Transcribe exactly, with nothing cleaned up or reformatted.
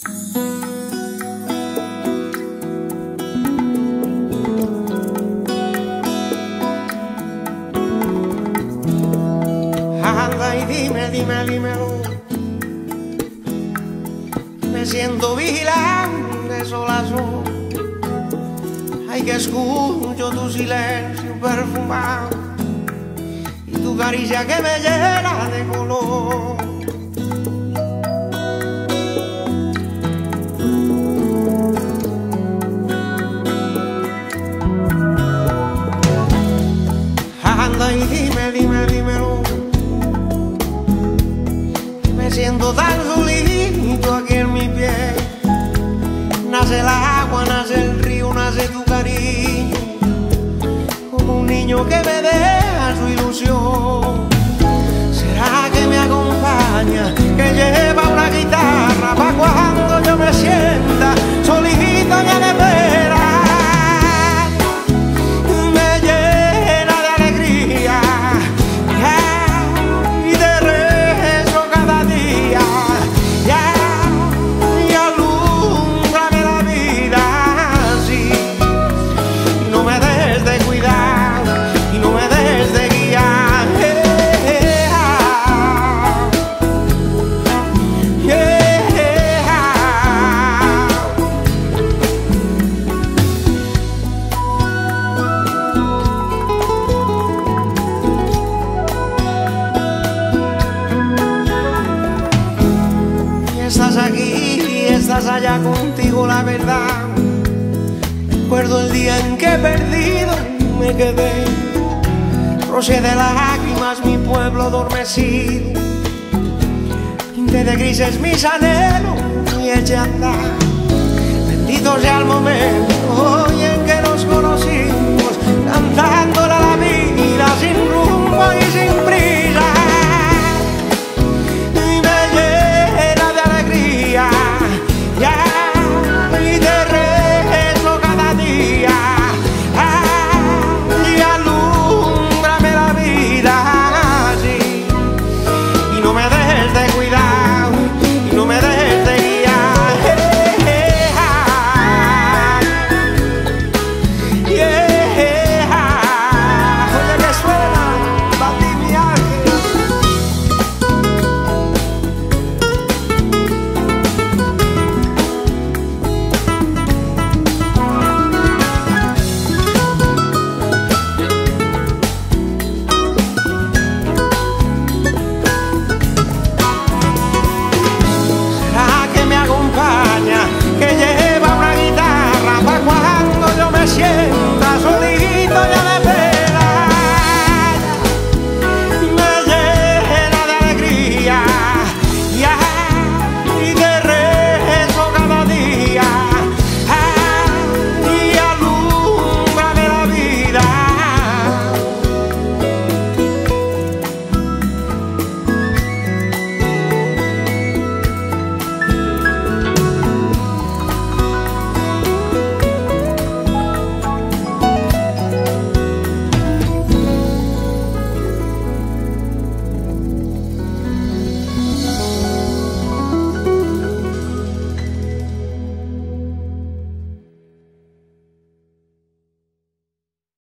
Anda y dime, dime, dímelo. Me siento vigilante sola, sola. Ay, que escucho tu silencio perfumado y tu caricia que me llena de color. Anda y dime, dime, dímelo. Me siento tan solito aquí en mi piel. Nace el agua, nace el río, nace tu cariño, como un niño que me deja su ilusión. ¿Será que me acompaña, que lleva una guitarra pa' cuando yo me sienta solito y en espera? Me llena de alegría y de rezo cada día. Y alúmbrame la vida así, y no me des de cuidar, y no me des de guiar. Yeah, yeah. Y estás aquí y estás allá contigo, la verdad. Recuerdo el día en que perdido me quedé, rocé de lágrimas mi pueblo adormecido, pinté de grises mis anhelos y eché a andar. Bendito sea el momento hoy en que nos conocemos.